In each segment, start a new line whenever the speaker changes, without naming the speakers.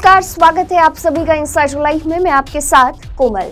नमस्कार, स्वागत है आप सभी का इनसाइडर लाइव में। मैं आपके साथ कोमल।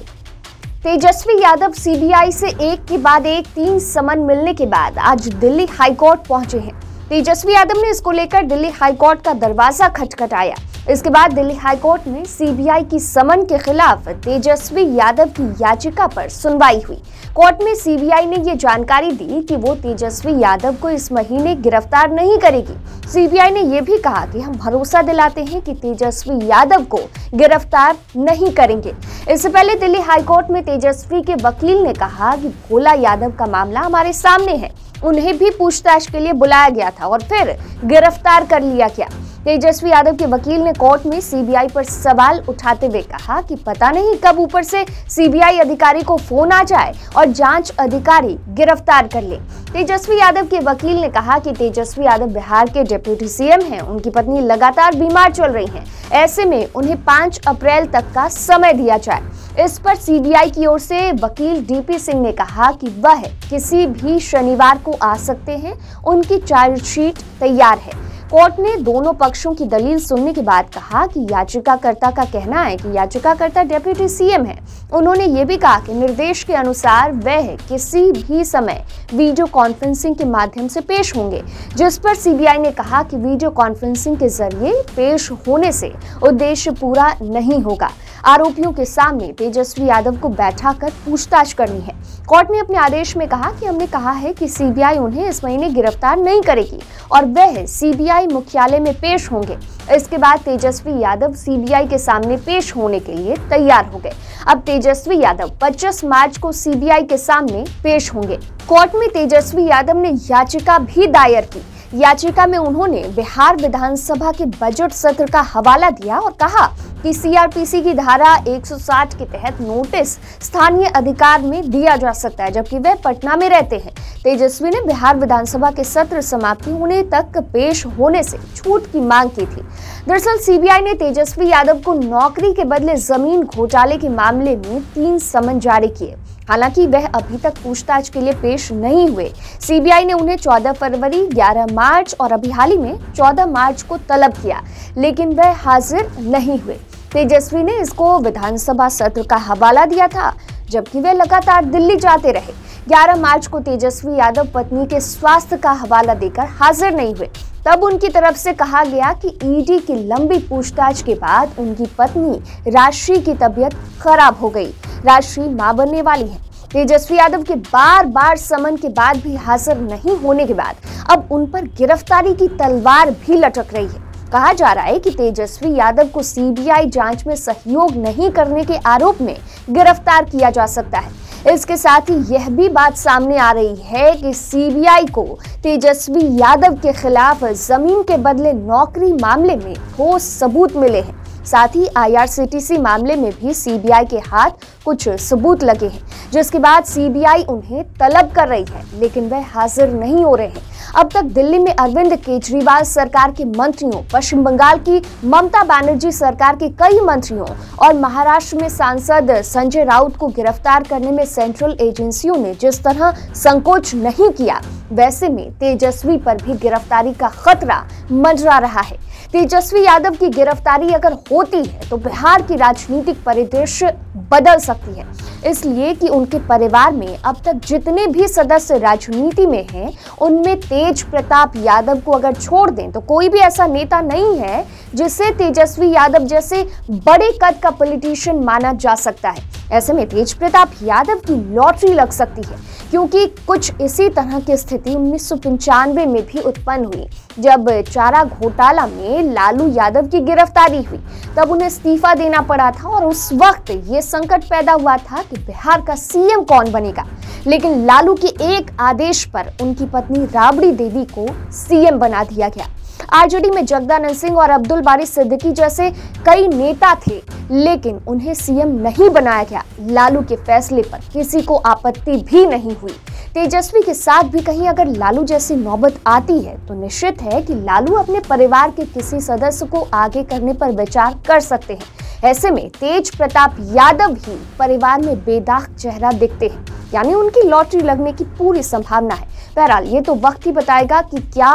तेजस्वी यादव सीबीआई से एक के बाद एक 3 समन मिलने के बाद आज दिल्ली हाईकोर्ट पहुंचे हैं। तेजस्वी यादव ने इसको लेकर दिल्ली हाईकोर्ट का दरवाजा खटखटाया। इसके बाद दिल्ली हाईकोर्ट में सीबीआई की समन के खिलाफ तेजस्वी यादव की याचिका पर सुनवाई हुई। कोर्ट में सीबीआई ने ये जानकारी दी कि वो तेजस्वी यादव को इस महीने गिरफ्तार नहीं करेगी। सीबीआई ने यह भी कहा कि हम भरोसा दिलाते हैं कि तेजस्वी यादव को गिरफ्तार नहीं करेंगे। इससे पहले दिल्ली हाईकोर्ट में तेजस्वी के वकील ने कहा कि भोला यादव का मामला हमारे सामने है, उन्हें भी पूछताछ के लिए बुलाया गया था और फिर गिरफ्तार कर लिया गया। तेजस्वी यादव के वकील ने कोर्ट में सीबीआई पर सवाल उठाते हुए कहा कि पता नहीं कब ऊपर से सीबीआई अधिकारी को फोन आ जाए और जांच अधिकारी गिरफ्तार कर ले। तेजस्वी यादव के वकील ने कहा कि तेजस्वी यादव बिहार के डिप्टी सीएम हैं, उनकी पत्नी लगातार बीमार चल रही हैं, ऐसे में उन्हें 5 अप्रैल तक का समय दिया जाए। इस पर सीबीआई की ओर से वकील डीपी सिंह ने कहा कि वह किसी भी शनिवार को आ सकते हैं, उनकी चार्जशीट तैयार है। कोर्ट ने दोनों पक्षों की दलील सुनने के बाद कहा कि याचिकाकर्ता का कहना है कि याचिकाकर्ता डिप्टी सीएम है। उन्होंने ये भी कहा कि निर्देश के अनुसार वह किसी भी समय वीडियो कॉन्फ्रेंसिंग के माध्यम से पेश होंगे, जिस पर सीबीआई ने कहा कि वीडियो कॉन्फ्रेंसिंग के जरिए पेश होने से उद्देश्य पूरा नहीं होगा। आरोपियों के सामने तेजस्वी यादव को बैठाकर पूछताछ करनी है। कोर्ट ने अपने आदेश में कहा कि हमने कहा है कि सीबीआई उन्हें इस महीने गिरफ्तार नहीं करेगी और वह सीबीआई मुख्यालय में पेश होंगे। इसके बाद तेजस्वी यादव सीबीआई के सामने पेश होने के लिए तैयार हो गए। अब तेजस्वी यादव 25 मार्च को सीबीआई के सामने पेश होंगे। कोर्ट में तेजस्वी यादव ने याचिका भी दायर की। याचिका में उन्होंने बिहार विधानसभा के बजट सत्र का हवाला दिया और कहा कि सीआरपीसी की धारा 160 के तहत नोटिस स्थानीय अधिकार में दिया जा सकता है, जबकि वह पटना में रहते हैं। तेजस्वी ने बिहार विधानसभा के सत्र समाप्ति होने तक पेश होने से छूट की मांग की थी। दरअसल सीबीआई ने तेजस्वी यादव को नौकरी के बदले जमीन घोटाले के मामले में 3 समन जारी किए। हालांकि वह अभी तक पूछताछ के लिए पेश नहीं हुए। सीबीआई ने उन्हें 14 फरवरी, 11 मार्च और अभी हाल ही में 14 मार्च को तलब किया, लेकिन वह हाजिर नहीं हुए। तेजस्वी ने इसको विधानसभा सत्र का हवाला दिया था, जबकि वे लगातार दिल्ली जाते रहे। 11 मार्च को तेजस्वी यादव पत्नी के स्वास्थ्य का हवाला देकर हाजिर नहीं हुए। तब उनकी तरफ से कहा गया कि ईडी की लंबी पूछताछ के बाद उनकी पत्नी राशि की तबीयत खराब हो गई। राशि मां बनने वाली है। तेजस्वी यादव के बार समन के बाद भी हाजिर नहीं होने के बाद अब उन पर गिरफ्तारी की तलवार भी लटक रही है। कहा जा रहा है कि तेजस्वी यादव को सीबीआई जांच में सहयोग नहीं करने के आरोप में गिरफ्तार किया जा सकता है। इसके साथ ही यह भी बात सामने आ रही है कि सीबीआई को तेजस्वी यादव के खिलाफ जमीन के बदले नौकरी मामले में ठोस सबूत मिले हैं। साथ ही आईआरसीटीसी मामले में भी सीबीआई के हाथ कुछ सबूत लगे हैं, जिसके बाद सीबीआई उन्हें तलब कर रही है, लेकिन वह हाजिर नहीं हो रहे हैं। अब तक दिल्ली में अरविंद केजरीवाल सरकार के मंत्रियों, पश्चिम बंगाल की ममता बनर्जी सरकार के कई मंत्रियों और महाराष्ट्र में सांसद संजय राउत को गिरफ्तार करने में सेंट्रल एजेंसियों ने जिस तरह संकोच नहीं किया, वैसे में तेजस्वी पर भी गिरफ्तारी का खतरा मंडरा रहा है। तेजस्वी यादव की गिरफ्तारी अगर होती है तो बिहार की राजनीतिक परिदृश्य बदल सकती है, इसलिए कि उनके परिवार में अब तक जितने भी सदस्य राजनीति में हैं, उनमें तेज प्रताप यादव को अगर छोड़ दें तो कोई भी ऐसा नेता नहीं है जिसे तेजस्वी यादव जैसे बड़े कद का पॉलिटिशियन माना जा सकता है। ऐसे में तेज प्रताप यादव की लॉटरी लग सकती है, क्योंकि कुछ इसी तरह की स्थिति 1995 में भी उत्पन्न हुई, जब चारा घोटाला में लालू यादव की गिरफ्तारी हुई। तब उन्हें इस्तीफा देना पड़ा था और उस वक्त ये संकट पैदा हुआ था कि बिहार का सीएम कौन बनेगा, लेकिन लालू के एक आदेश पर उनकी पत्नी राबड़ी देवी को सीएम बना दिया गया। आरजेडी में जगदानंद सिंह और अब्दुल बारी सिद्दीकी जैसे कई नेता थे, लेकिन उन्हें सीएम नहीं बनाया गया। लालू के फैसले पर किसी को आपत्ति भी नहीं हुई। तेजस्वी के साथ भी कहीं अगर लालू जैसी नौबत आती है तो निश्चित है कि लालू अपने परिवार के किसी सदस्य को आगे करने पर विचार कर सकते हैं। ऐसे में तेज प्रताप यादव ही परिवार में बेदाग चेहरा दिखते हैं, यानी उनकी लॉटरी लगने की पूरी संभावना है। बहरहाल ये तो वक्त ही बताएगा कि क्या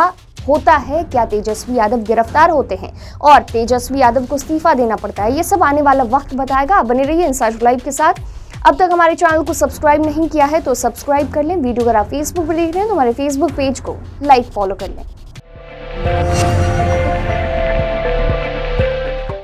होता है, क्या तेजस्वी यादव गिरफ्तार होते हैं और तेजस्वी यादव को इस्तीफा देना पड़ता है, ये सब आने वाला वक्त बताएगा। बने रहिए इंसाइडर लाइव के साथ। अब तक हमारे चैनल को सब्सक्राइब नहीं किया है तो सब्सक्राइब कर लें। वीडियो अगर आप फेसबुक पर देख रहे हैं तो हमारे फेसबुक पेज को लाइक फॉलो कर लें।